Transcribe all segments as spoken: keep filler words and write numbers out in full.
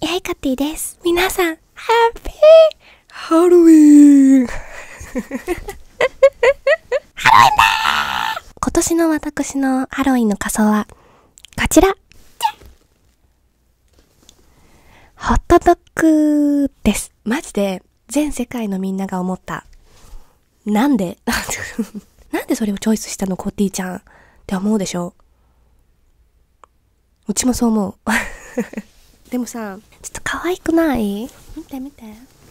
やいかてぃです。皆さん、ハッピーハロウィーンハロウィンだー。今年の私のハロウィンの仮装は、こちらホットドッグです。マジで、全世界のみんなが思った。なんでなんでそれをチョイスしたのコッティちゃんって思うでしょ。うちもそう思う。でもさ、ちょっと可愛くない？見て見て。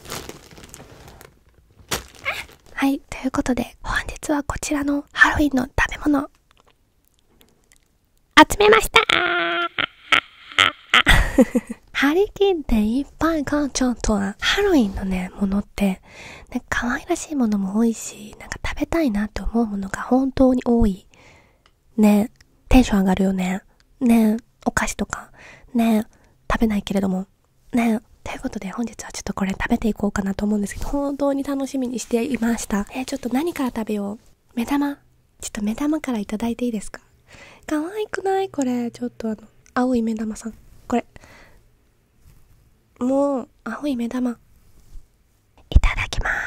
はい、ということで、本日はこちらのハロウィンの食べ物、集めました張り切っていっぱい買っちゃうとは、ハロウィンのね、ものって、なんか可愛らしいものも多いし、なんか食べたいなって思うものが本当に多い。ね、テンション上がるよね。ね、お菓子とか。ね、食べないけれども。ね、ということで本日はちょっとこれ食べていこうかなと思うんですけど、本当に楽しみにしていました。えー、ちょっと何から食べよう。目玉。ちょっと目玉からいただいていいですか？可愛くないこれ。ちょっとあの、青い目玉さん。これ。もう、青い目玉。いただきます。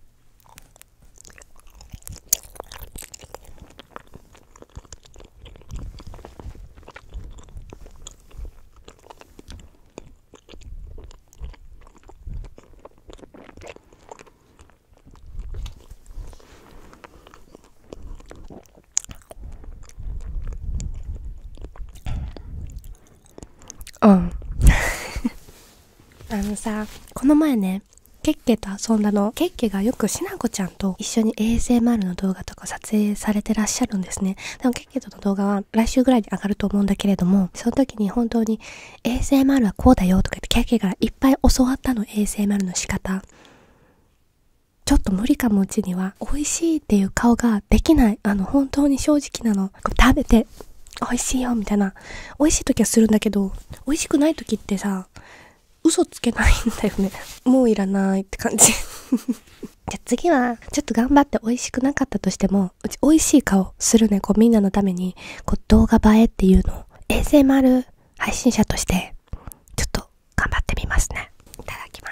うん。あのさ、この前ね、ケッケと遊んだの。ケッケがよくしなこちゃんと一緒に エーエスエムアール の動画とか撮影されてらっしゃるんですね。でもケッケとの動画は来週ぐらいに上がると思うんだけれども、その時に本当に エーエスエムアール はこうだよとか言ってケッケがいっぱい教わったの。 エーエスエムアール の仕方。ちょっと無理かも。うちには美味しいっていう顔ができない。あの本当に正直なの。食べて美味しいよみたいな。美味しい時はするんだけど、美味しくない時ってさ、嘘つけないんだよね。もういらないって感じ。じゃあ次は、ちょっと頑張って美味しくなかったとしても、うち美味しい顔するね。こうみんなのために、こう動画映えっていうのを エーエスエムアール 配信者として、ちょっと頑張ってみますね。いただきます。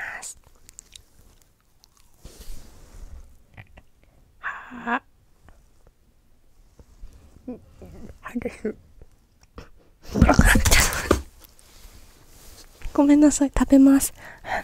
はぁ。歯です。ごめんなさい、食べます。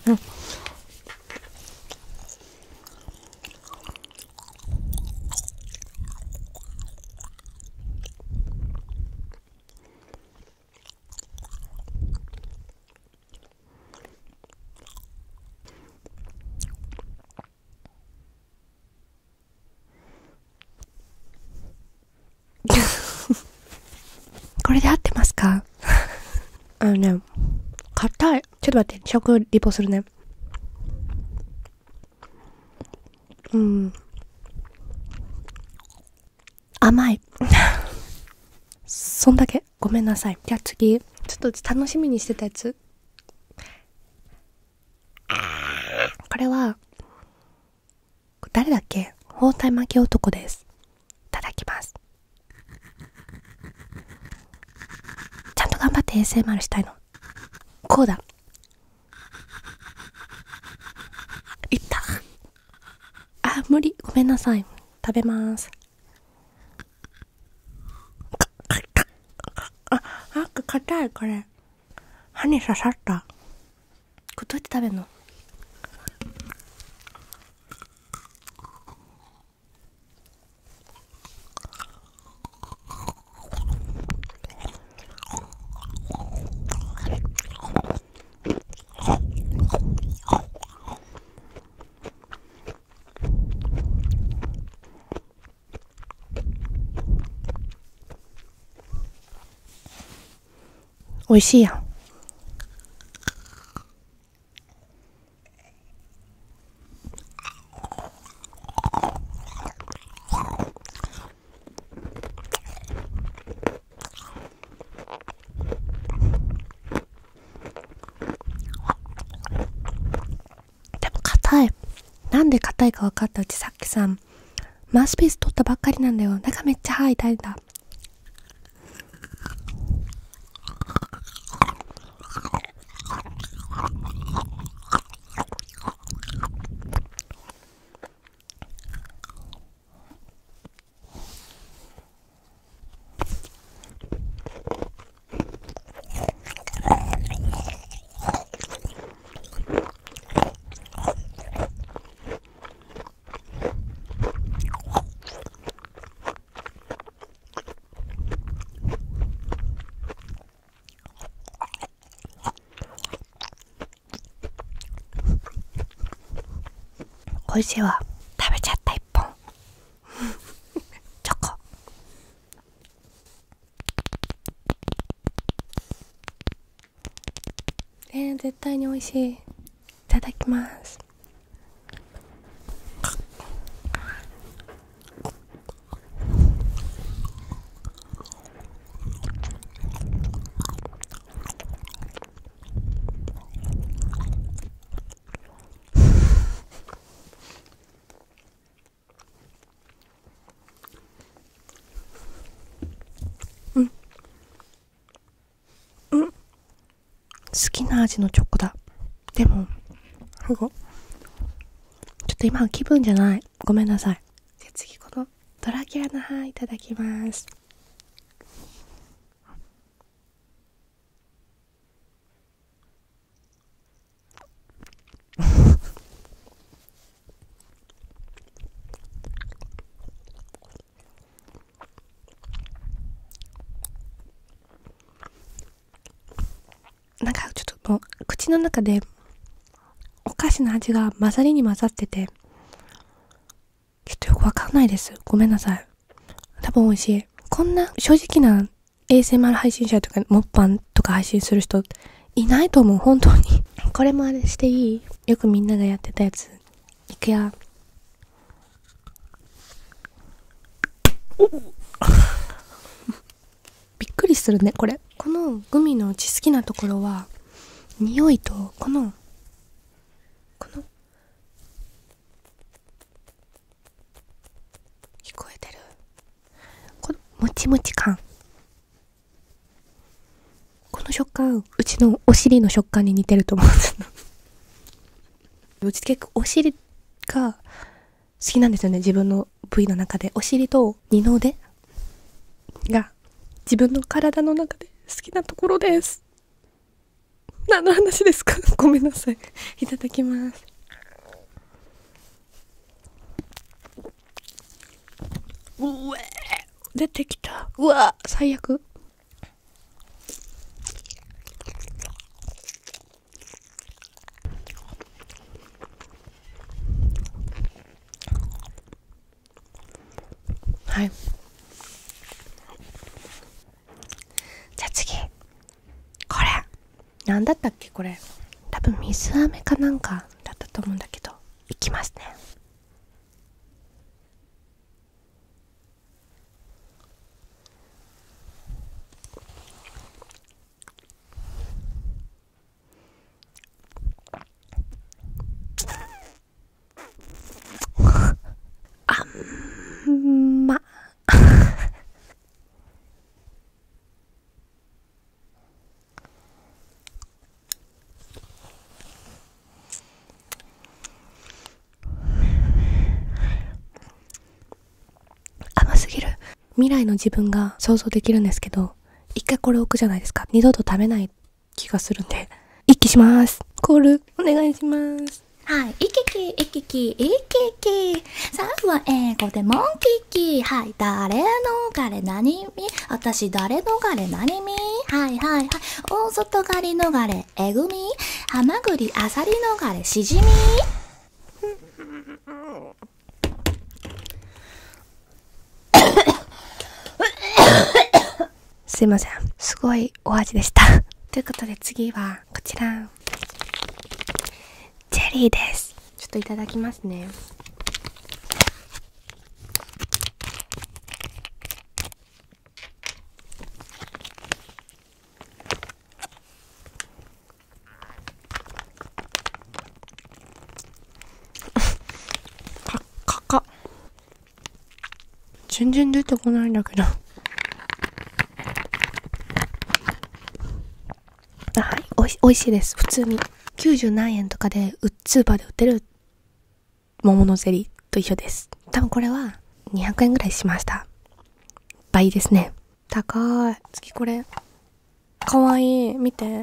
これで合ってますか？あのね、硬い。ちょっと待って、食リポするね。うん。甘い。そんだけ。ごめんなさい。じゃあ次。ちょっとうち楽しみにしてたやつ。これは、誰だっけ？包帯巻き男です。いただきます。ちゃんと頑張って エーエスエムアール したいの。こうだ。いった。あ、無理。ごめんなさい。食べます。あ、なんか硬い、これ。歯に刺さった。これどうやって食べるの？美味しいやん。でも硬い。なんで硬いか分かった。うちさっきさ、マウスピース取ったばっかりなんだよ。だからめっちゃ歯痛いんだ。 美味しいわ。食べちゃった一本チョコ。えー、絶対に美味しい。いただきます。うんうん好きな味のチョコだ。でもちょっと今は気分じゃない。ごめんなさい。じゃあ次このドラキュラの歯いただきます。なんかちょっともう口の中でお菓子の味が混ざりに混ざってて、ちょっとよくわかんないです。ごめんなさい。多分美味しい。こんな正直な エーエスエムアール 配信者とかモッパンとか配信する人いないと思う。本当に。これもあれしていい？よくみんながやってたやつ。いくよ。びっくりするねこれ。このグミのうち好きなところは匂いとこのこの聞こえてるこのもちもち感。この食感うちのお尻の食感に似てると思うんですうち結構お尻が好きなんですよね。自分の部位の中でお尻と二の腕が自分の体の中で好きなところです。何の話ですか？ごめんなさい。いただきます。うわ出てきた。うわ最悪。はい。じゃあ次これなんだったっけこれ。多分水飴かなんかだったと思うんだけど、いきますね。あんま甘すぎる。未来の自分が想像できるんですけど、一回これ置くじゃないですか。二度と食べない気がするんで、一気します。コールお願いします。 はい。いきき、いきき、いきき。さあは英語でモンキキ。はい。誰の彼何み私誰の彼何みはいはいはい。大外刈りの彼えぐみハマグリアサリの彼しじみすいません。すごいお味でした。ということで次はこちら。チェリーです。ちょっといただきますね。か、かか。全然出てこないんだけど。はい、おいし、おいしいです。普通に。きゅうじゅう何円とかで、スーパーで売ってる桃のゼリーと一緒です。多分これはにひゃくえんぐらいしました。倍ですね。高い。次これ。かわいい。見て。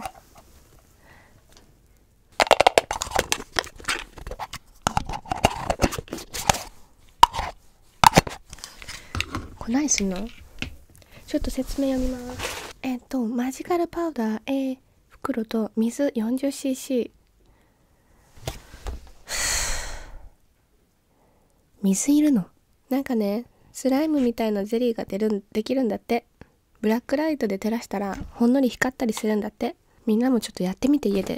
これ何すんの？ちょっと説明読みます。えっと、マジカルパウダー A 袋と水 よんじゅっシーシー。 水いるの。なんかね、スライムみたいなゼリーが出るできるんだって。ブラックライトで照らしたらほんのり光ったりするんだって。みんなもちょっとやってみて、家で。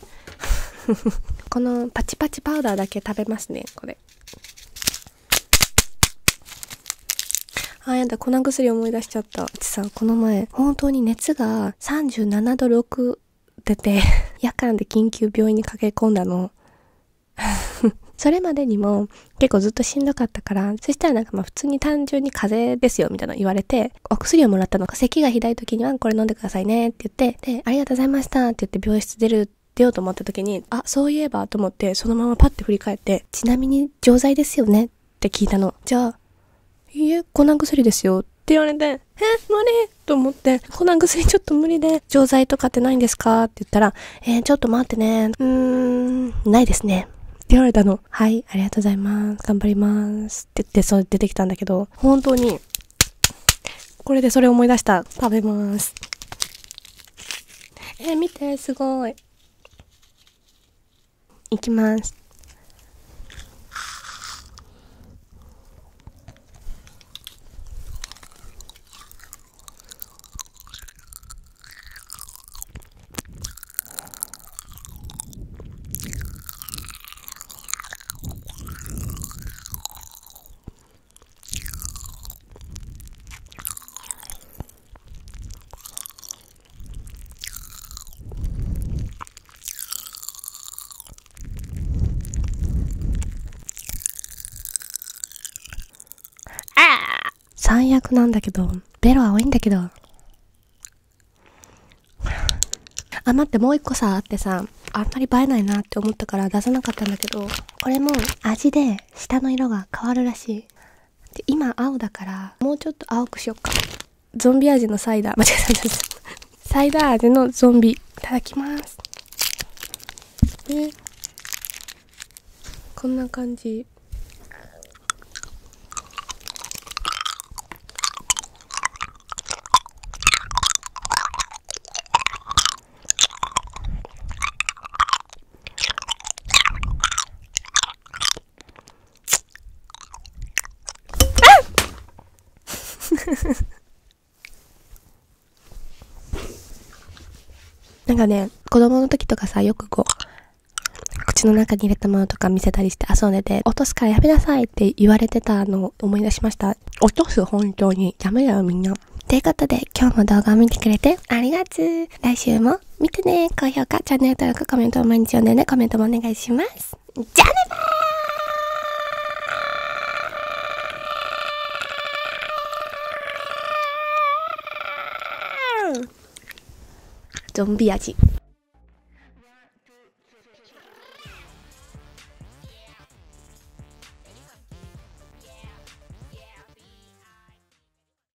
このパチパチパウダーだけ食べますね、これ。あ、やだ、粉薬思い出しちゃった。うちさ、この前本当に熱がさんじゅうななどろく出て夜間で緊急病院に駆け込んだの。それまでにも結構ずっとしんどかったから、そしたらなんかまあ普通に単純に風邪ですよみたいなの言われて、お薬をもらったの。咳がひどい時にはこれ飲んでくださいねって言って、で、ありがとうございましたって言って病室出る、出ようと思った時に、あ、そういえばと思って、そのままパッて振り返って、ちなみに錠剤ですよねって聞いたの。じゃあ、いいえ、粉薬ですよって言われて、え、無理と思って、粉薬ちょっと無理で、錠剤とかってないんですかって言ったら、えー、ちょっと待ってね、うーん、ないですね。って言われたの。はい、ありがとうございます。頑張ります。って言って、そう出てきたんだけど、本当に、これでそれ思い出した。食べます。えー、見て、すごい。いきます。最悪なんだけど、ベロ青いんだけど。あ、待って、もう一個さ、あってさ、あんまり映えないなって思ったから出さなかったんだけど、これも味で下の色が変わるらしい。で、今青だから、もうちょっと青くしよっか。ゾンビ味のサイダー。間違えた。サイダー味のゾンビ。いただきます。ね。こんな感じ。なんかね、子供の時とかさ、よくこう、口の中に入れたものとか見せたりして遊んでて、落とすからやめなさいって言われてたのを思い出しました。落とす、本当に。ダメだよ、みんな。ということで、今日も動画を見てくれてありがとう。来週も見てね。高評価、チャンネル登録、コメントを毎日読んでね。コメントもお願いします。じゃあねばーゾンビ味。